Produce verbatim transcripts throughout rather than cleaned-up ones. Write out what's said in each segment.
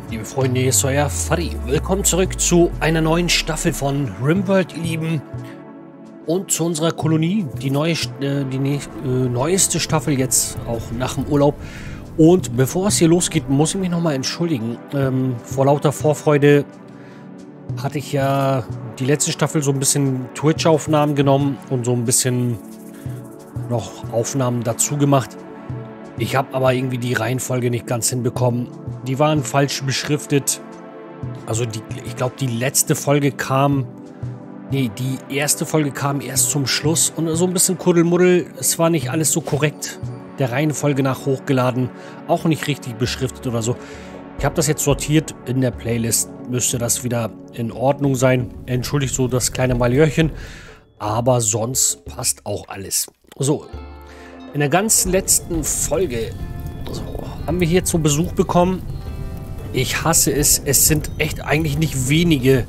Liebe Freunde, hier ist euer Fadi. Willkommen zurück zu einer neuen Staffel von RimWorld, ihr Lieben. Und zu unserer Kolonie, die, neue, äh, die ne äh, neueste Staffel jetzt, auch nach dem Urlaub. Und bevor es hier losgeht, muss ich mich nochmal entschuldigen. Ähm, vor lauter Vorfreude hatte ich ja die letzte Staffel so ein bisschen Twitch-Aufnahmen genommen und so ein bisschen noch Aufnahmen dazu gemacht. Ich habe aber irgendwie die Reihenfolge nicht ganz hinbekommen. Die waren falsch beschriftet. Also die, ich glaube, die letzte Folge kam... Nee, die erste Folge kam erst zum Schluss. Und so ein bisschen Kuddelmuddel. Es war nicht alles so korrekt der Reihenfolge nach hochgeladen. Auch nicht richtig beschriftet oder so. Ich habe das jetzt sortiert in der Playlist. Müsste das wieder in Ordnung sein. Entschuldigt so das kleine Malhörchen. Aber sonst passt auch alles. So, in der ganz letzten Folge so, haben wir hier zu Besuch bekommen. Ich hasse es. Es sind echt eigentlich nicht wenige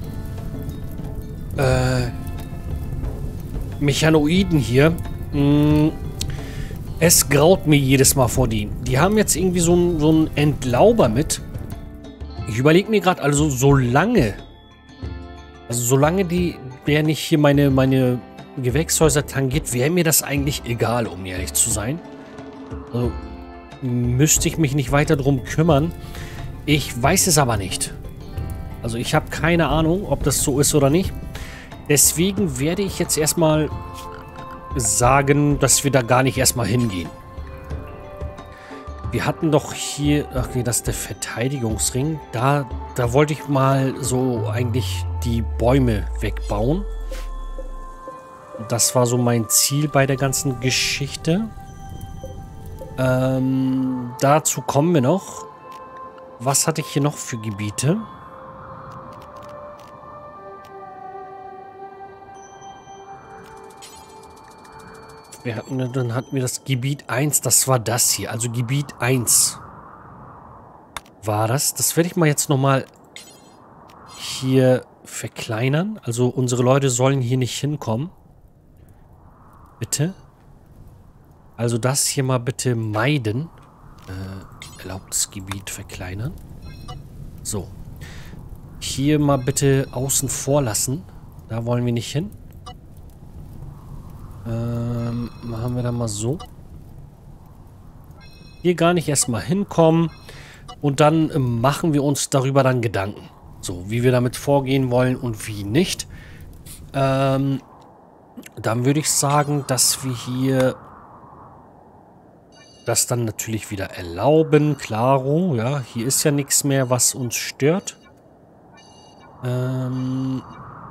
äh, Mechanoiden hier. Mm, es graut mir jedes Mal vor denen. Die haben jetzt irgendwie so einen so einen Entlauber mit. Ich überlege mir gerade, also solange, also solange die, der nicht hier meine, meine Gewächshäuser tangiert, wäre mir das eigentlich egal, um ehrlich zu sein. Also müsste ich mich nicht weiter drum kümmern. Ich weiß es aber nicht. Also ich habe keine Ahnung, ob das so ist oder nicht. Deswegen werde ich jetzt erstmal sagen, dass wir da gar nicht erstmal hingehen. Wir hatten doch hier, ach nee, das ist der Verteidigungsring. Da, da wollte ich mal so eigentlich die Bäume wegbauen. Das war so mein Ziel bei der ganzen Geschichte. Ähm, dazu kommen wir noch. Was hatte ich hier noch für Gebiete? Wir hatten, dann hatten wir das Gebiet eins. Das war das hier. Also Gebiet eins war das. Das werde ich mal jetzt nochmal hier verkleinern. Also unsere Leute sollen hier nicht hinkommen. Bitte. Also das hier mal bitte meiden. Äh, erlaubtes Gebiet verkleinern. So. Hier mal bitte außen vor lassen. Da wollen wir nicht hin. Ähm, machen wir da mal so. Hier gar nicht erstmal hinkommen. Und dann äh, machen wir uns darüber dann Gedanken. So, wie wir damit vorgehen wollen und wie nicht. Ähm... Dann würde ich sagen, dass wir hier das dann natürlich wieder erlauben. Klaro, ja, hier ist ja nichts mehr, was uns stört. Ähm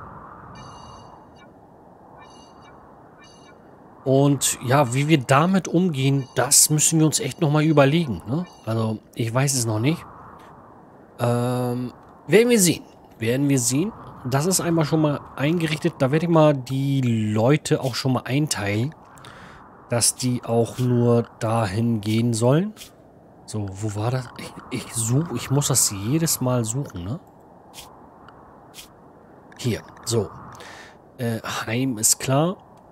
Und ja, wie wir damit umgehen, das müssen wir uns echt nochmal überlegen. Ne? Also, ich weiß es noch nicht. Ähm, werden wir sehen. Werden wir sehen. Das ist einmal schon mal eingerichtet. Da werde ich mal die Leute auch schon mal einteilen, dass die auch nur dahin gehen sollen. So, wo war das? Ich, ich suche, ich muss das jedes Mal suchen, ne? Hier, so. Äh, Heim ist klar.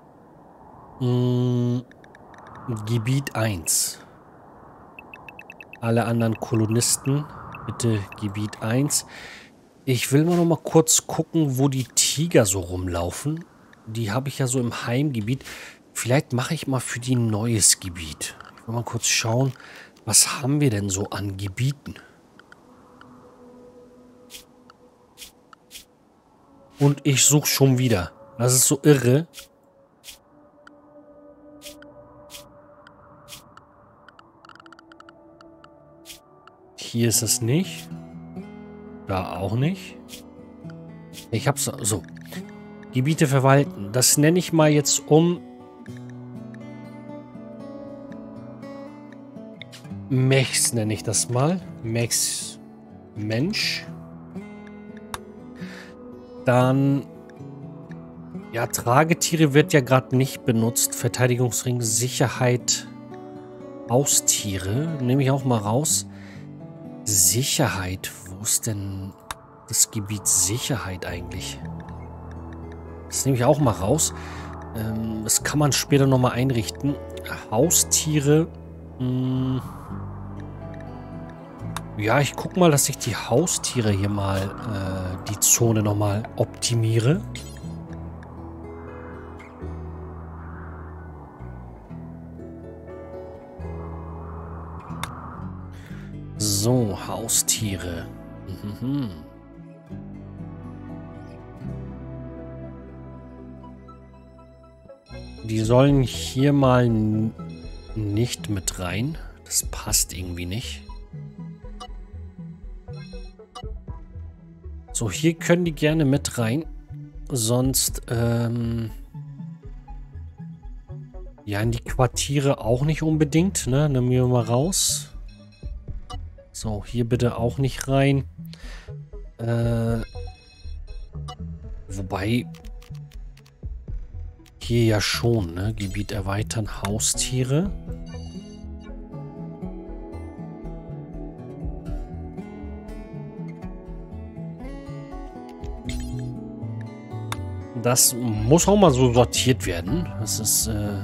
Hm, Gebiet eins. Alle anderen Kolonisten, bitte Gebiet eins. Ich will mal noch mal kurz gucken, wo die Tiger so rumlaufen. Die habe ich ja so im Heimgebiet. Vielleicht mache ich mal für die ein neues Gebiet. Ich will mal kurz schauen, was haben wir denn so an Gebieten? Und ich suche schon wieder. Das ist so irre. Hier ist es nicht. Da auch nicht. Ich hab's so. Gebiete verwalten. Das nenne ich mal jetzt um Mechs nenne ich das mal. Mechs Mensch. Dann ja, Tragetiere wird ja gerade nicht benutzt. Verteidigungsring, Sicherheit, Haustiere. Nehme ich auch mal raus. Sicherheit. Wo ist denn das Gebiet Sicherheit eigentlich? Das nehme ich auch mal raus. Ähm, das kann man später nochmal einrichten. Haustiere. Mh, Ja, ich guck mal, dass ich die Haustiere hier mal, äh, die Zone nochmal optimiere. So, Haustiere. Mhm. Die sollen hier mal nicht mit rein. Das passt irgendwie nicht. So, hier können die gerne mit rein. Sonst, ähm... ja, in die Quartiere auch nicht unbedingt, ne? Nehmen wir mal raus. So, hier bitte auch nicht rein. Äh... Wobei... Hier ja schon, ne? Gebiet erweitern, Haustiere. Das muss auch mal so sortiert werden. Das ist äh,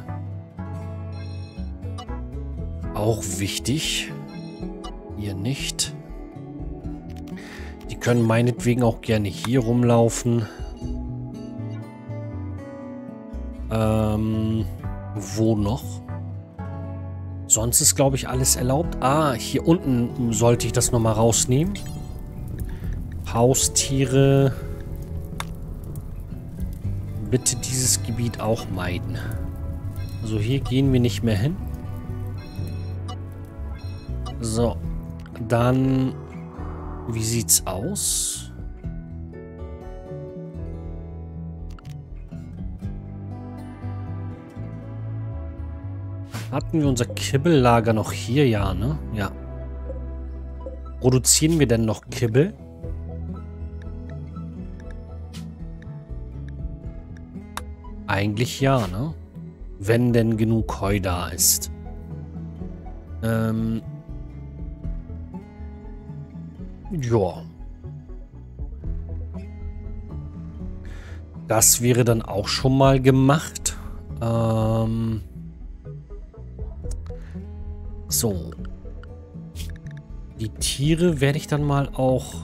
auch wichtig. Hier nicht. Die können meinetwegen auch gerne hier rumlaufen. Ähm, wo noch? Sonst ist, glaube ich, alles erlaubt. Ah, hier unten sollte ich das nochmal rausnehmen. Haustiere. Bitte dieses Gebiet auch meiden. Also hier gehen wir nicht mehr hin. So. Dann, wie sieht's aus? Hatten wir unser Kibbellager noch hier? Ja, ne? Ja. Produzieren wir denn noch Kibbel? Eigentlich ja, ne? Wenn denn genug Heu da ist. Ähm. Ja. Das wäre dann auch schon mal gemacht. Ähm. So. Die Tiere werde ich dann mal auch...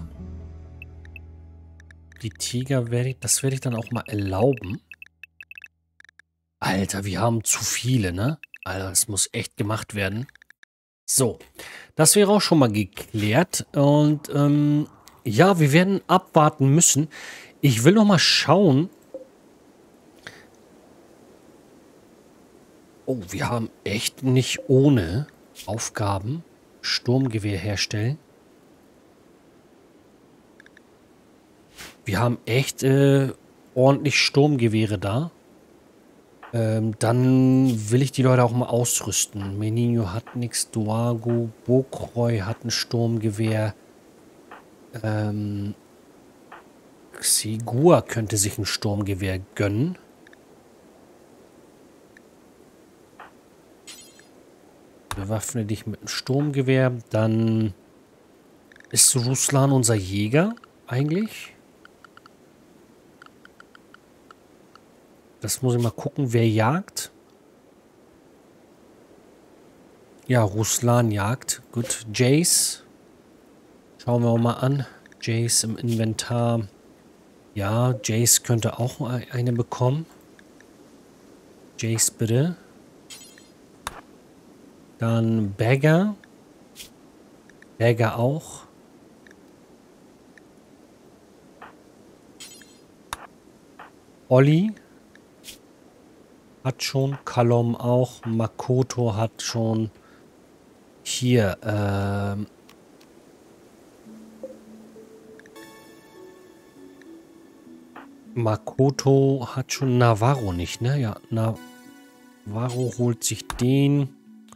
Die Tiger werde ich... Das werde ich dann auch mal erlauben. Alter, wir haben zu viele, ne? Alter, das muss echt gemacht werden. So, das wäre auch schon mal geklärt. Und ähm, ja, wir werden abwarten müssen. Ich will noch mal schauen. Oh, wir haben echt nicht ohne Aufgaben Sturmgewehr herstellen. Wir haben echt äh, ordentlich Sturmgewehre da. Ähm, dann will ich die Leute auch mal ausrüsten. Meninho hat nichts. Duago, Bokroy hat ein Sturmgewehr. Ähm, Xigua könnte sich ein Sturmgewehr gönnen. Bewaffne dich mit einem Sturmgewehr. Dann ist Ruslan unser Jäger eigentlich. Das muss ich mal gucken, wer jagt. Ja, Ruslan jagt. Gut, Jace. Schauen wir mal an. Jace im Inventar. Ja, Jace könnte auch eine bekommen. Jace bitte. Dann Bagger. Bagger auch. Olli hat schon. Kalom auch. Makoto hat schon. Hier, ähm. Makoto hat schon. Navarro nicht, ne? Ja, Navarro holt sich den.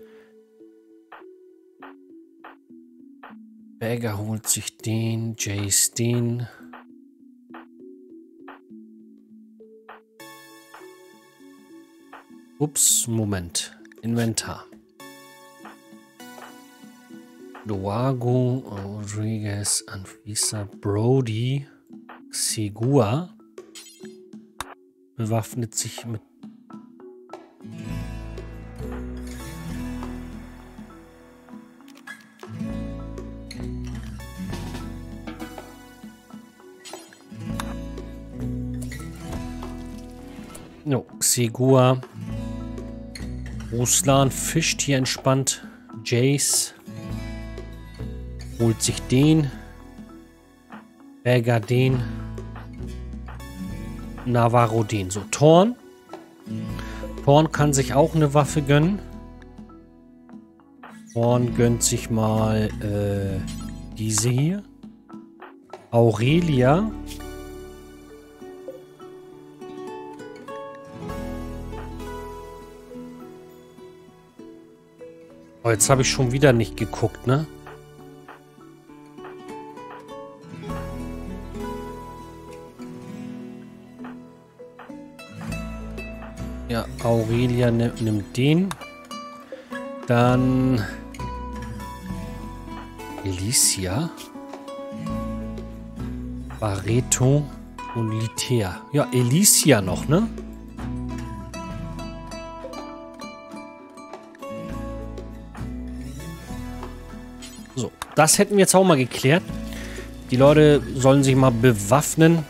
Bagger holt sich den. Jace den. Ups, Moment. Inventar. Duago, Rodriguez, Anfisa, Brody, Xigua bewaffnet sich mit No, Xigua. Ruslan fischt hier entspannt. Jace holt sich den. Berger den. Navarro den. So, Thorn. Thorn kann sich auch eine Waffe gönnen. Thorn gönnt sich mal äh, diese hier. Aurelia. Oh, jetzt habe ich schon wieder nicht geguckt, ne? Ja, Aurelia nimmt, nimmt den. Dann Alicia. Barreto und Litea. Ja, Alicia noch, ne? So, das hätten wir jetzt auch mal geklärt. Die Leute sollen sich mal bewaffnen.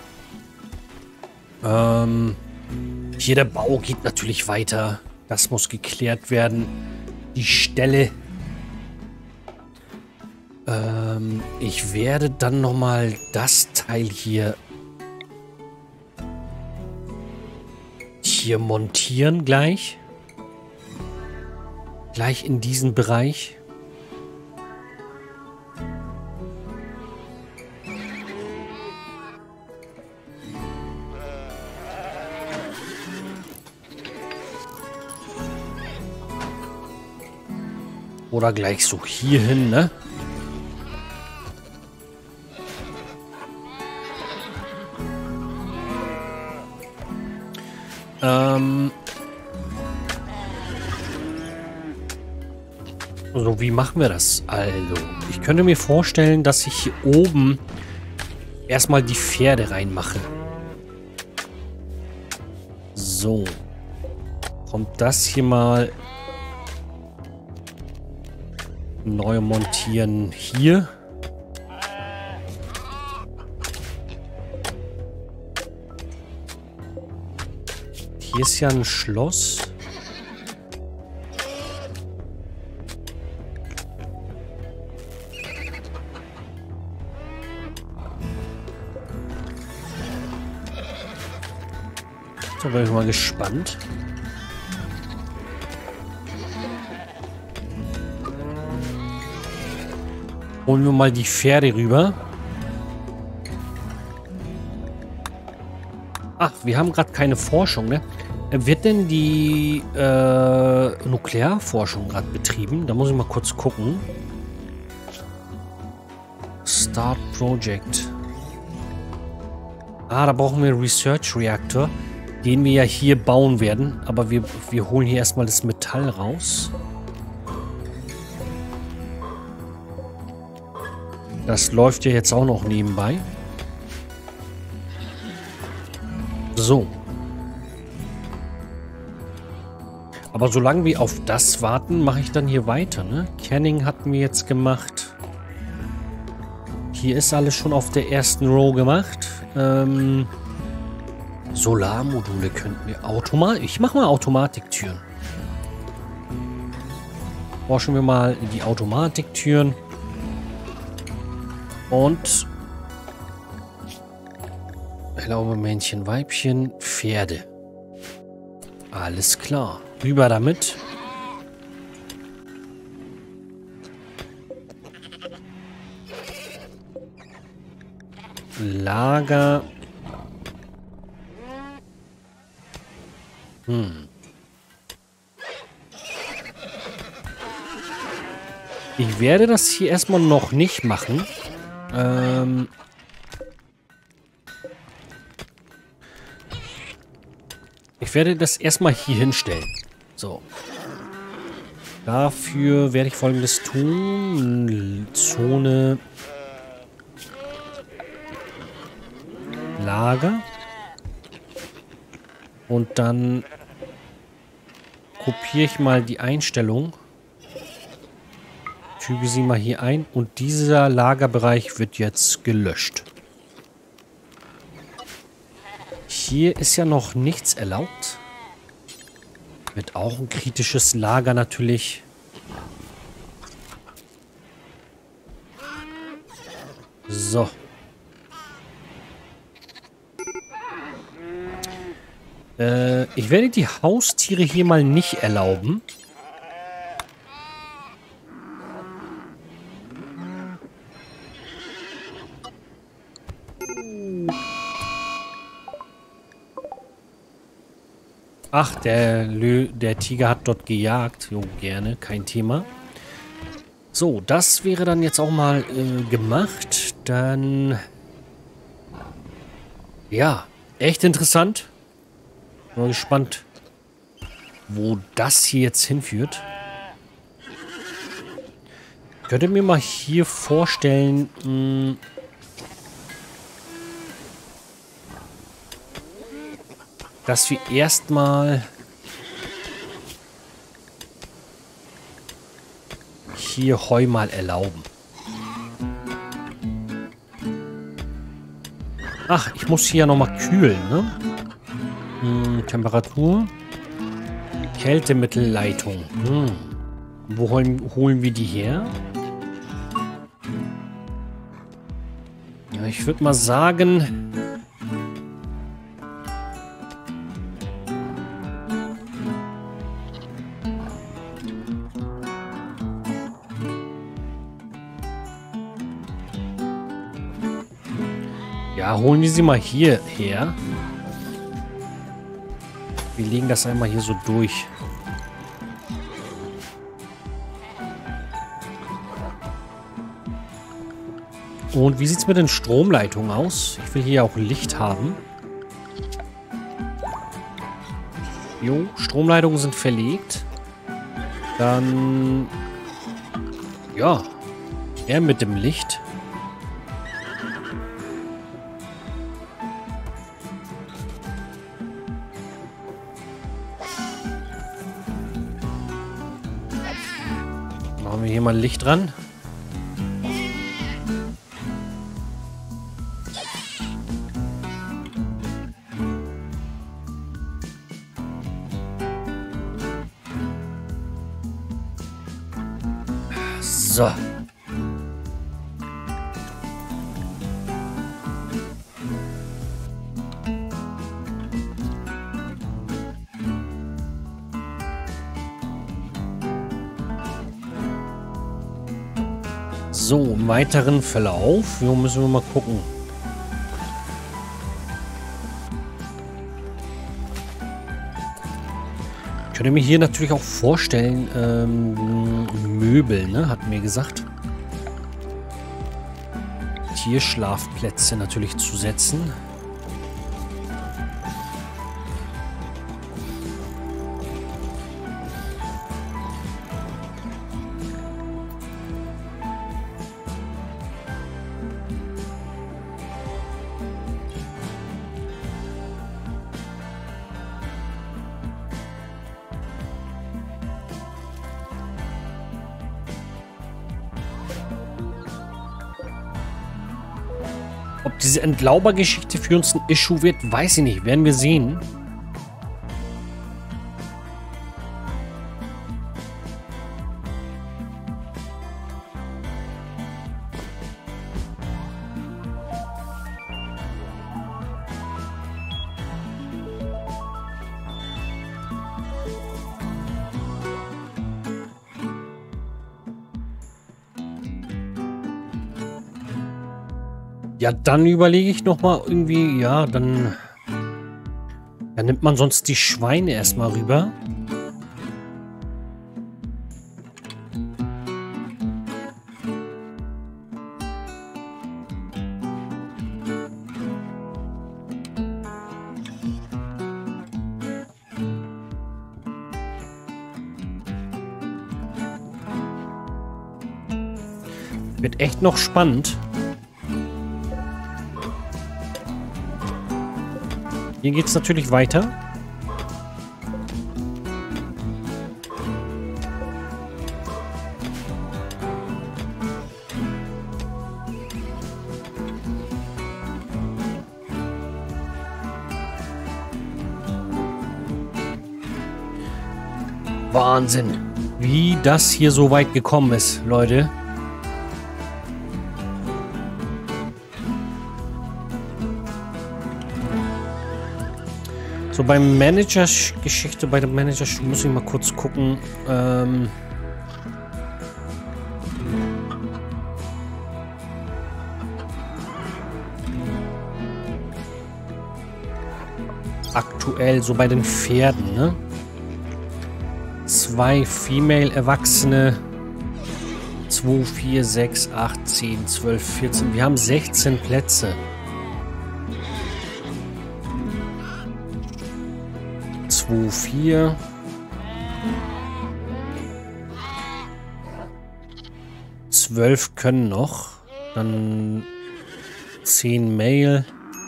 Ähm, hier der Bau geht natürlich weiter. Das muss geklärt werden. Die Ställe. Ähm, ich werde dann nochmal das Teil hier hier montieren gleich. Gleich in diesen Bereich. Oder gleich so hier hin, ne? Ähm. So, wie machen wir das? Also, ich könnte mir vorstellen, dass ich hier oben erstmal die Pferde reinmache. So. Kommt das hier mal neu montieren hier. Hier ist ja ein Schloss. Da bin ich mal gespannt. Holen wir mal die Pferde rüber. Ach, wir haben gerade keine Forschung, ne? Wird denn die äh, Nuklearforschung gerade betrieben? Da muss ich mal kurz gucken. Start Project. Ah, da brauchen wir einen Research Reactor, den wir ja hier bauen werden. Aber wir, wir holen hier erstmal das Metall raus. Das läuft ja jetzt auch noch nebenbei. So. Aber solange wir auf das warten, mache ich dann hier weiter, ne? Canning hatten wir jetzt gemacht. Hier ist alles schon auf der ersten Row gemacht. Ähm, Solarmodule könnten wir automatisch... Ich mache mal Automatiktüren. Forschen wir mal die Automatiktüren. Und ich glaube, Männchen, Weibchen, Pferde. Alles klar. Rüber damit. Lager. Hm. Ich werde das hier erstmal noch nicht machen. Ähm... Ich werde das erstmal hier hinstellen. So. Dafür werde ich Folgendes tun. Zone. Lager. Und dann kopiere ich mal die Einstellung. Füge sie mal hier ein. Und dieser Lagerbereich wird jetzt gelöscht. Hier ist ja noch nichts erlaubt. Wird auch ein kritisches Lager natürlich. So. Äh, ich werde die Haustiere hier mal nicht erlauben. Ach, der, Lö der Tiger hat dort gejagt. Jo, gerne, kein Thema. So, das wäre dann jetzt auch mal äh, gemacht. Dann... Ja, echt interessant. Bin mal gespannt, wo das hier jetzt hinführt. Könnt ihr mir mal hier vorstellen... Mh, dass wir erstmal hier Heu mal erlauben. Ach, ich muss hier ja nochmal kühlen, ne? Hm, Temperatur. Kältemittelleitung. Hm. Wo holen, holen wir die her? Ja, ich würde mal sagen... Ja, holen wir sie mal hierher. Wir legen das einmal hier so durch. Und wie sieht es mit den Stromleitungen aus? Ich will hier auch Licht haben. Jo, Stromleitungen sind verlegt. Dann... Ja, er mit dem Licht. Machen wir hier mal Licht dran. So. So, im weiteren Verlauf. Hier müssen wir mal gucken. Ich könnte mir hier natürlich auch vorstellen, ähm, Möbel, ne, hat mir gesagt. Tierschlafplätze natürlich zu setzen. Ob diese Entlaubergeschichte für uns ein Issue wird, weiß ich nicht. Werden wir sehen. Ja, dann überlege ich noch mal irgendwie, ja, dann, dann nimmt man sonst die Schweine erstmal rüber. Wird echt noch spannend. Hier geht es natürlich weiter. Wahnsinn, wie das hier so weit gekommen ist, Leute. So, beim Manager-Geschichte, bei der Manager muss ich mal kurz gucken. Ähm aktuell so bei den Pferden, ne? Zwei Female-Erwachsene. zwei, vier, sechs, acht, zehn, zwölf, vierzehn. Wir haben sechzehn Plätze. zwei, vier. zwölf können noch. Dann zehn Male.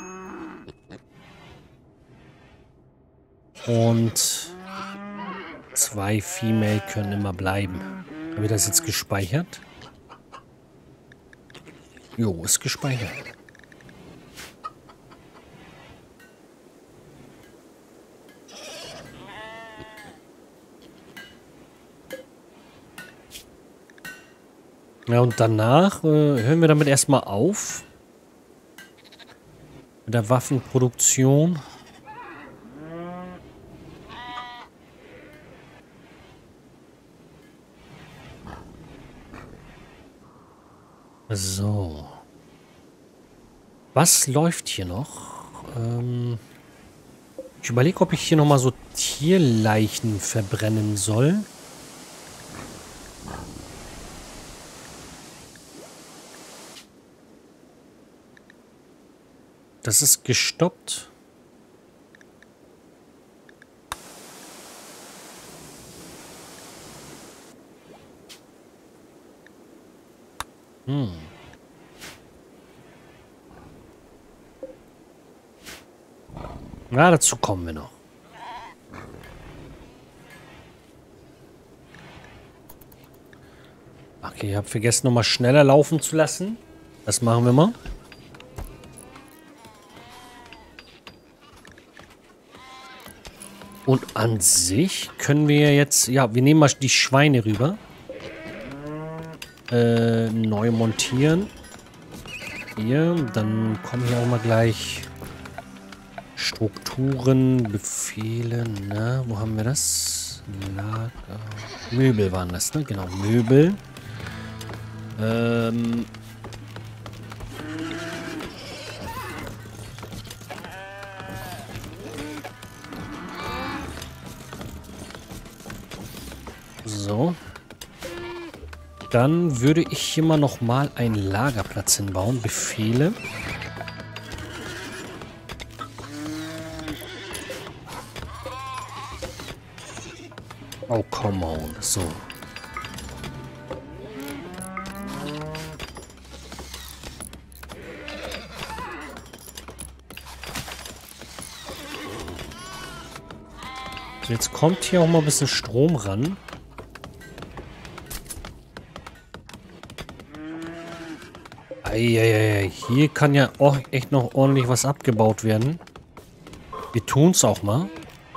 Und zwei Female können immer bleiben. Habe ich das jetzt gespeichert? Jo, ist gespeichert. Ja, und danach äh, hören wir damit erstmal auf. Mit der Waffenproduktion. So. Was läuft hier noch? Ähm ich überlege, ob ich hier nochmal so Tierleichen verbrennen soll. Das ist gestoppt. Hm. Na, dazu kommen wir noch. Okay, ich habe vergessen, nochmal schneller laufen zu lassen. Das machen wir mal. Und an sich können wir jetzt... Ja, wir nehmen mal die Schweine rüber. Äh, neu montieren. Hier, dann kommen hier auch mal gleich Strukturen, Befehle, na, wo haben wir das? Lager, Möbel waren das, ne? Genau, Möbel. Ähm... So. Dann würde ich hier mal noch mal einen Lagerplatz hinbauen. Befehle. Oh, come on. So. Jetzt kommt hier auch mal ein bisschen Strom ran. Eieiei, hier kann ja auch echt noch ordentlich was abgebaut werden. Wir tun es auch mal.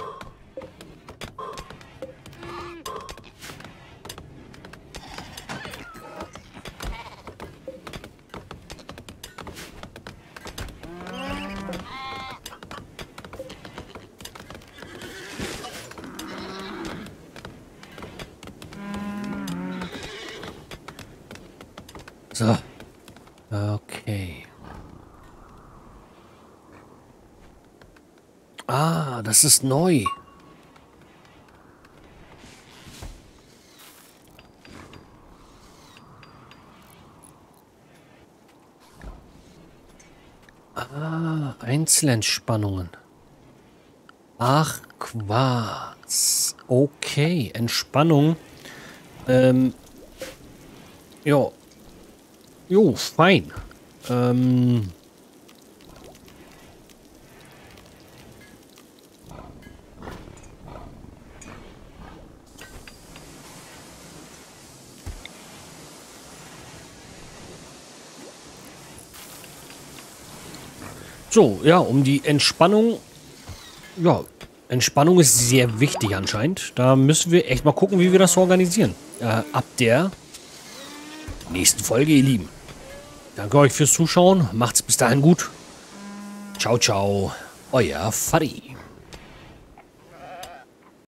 So. Okay. Ah, das ist neu. Ah, Einzelentspannungen. Ach, Quarz. Okay, Entspannung. Ähm. Jo. Jo, fein. Ähm. So, ja, um die Entspannung, ja, Entspannung ist sehr wichtig anscheinend. Da müssen wir echt mal gucken, wie wir das organisieren. Äh, ab der nächsten Folge, ihr Lieben. Danke euch fürs Zuschauen. Macht's bis dahin gut. Ciao, ciao. Euer Fadi.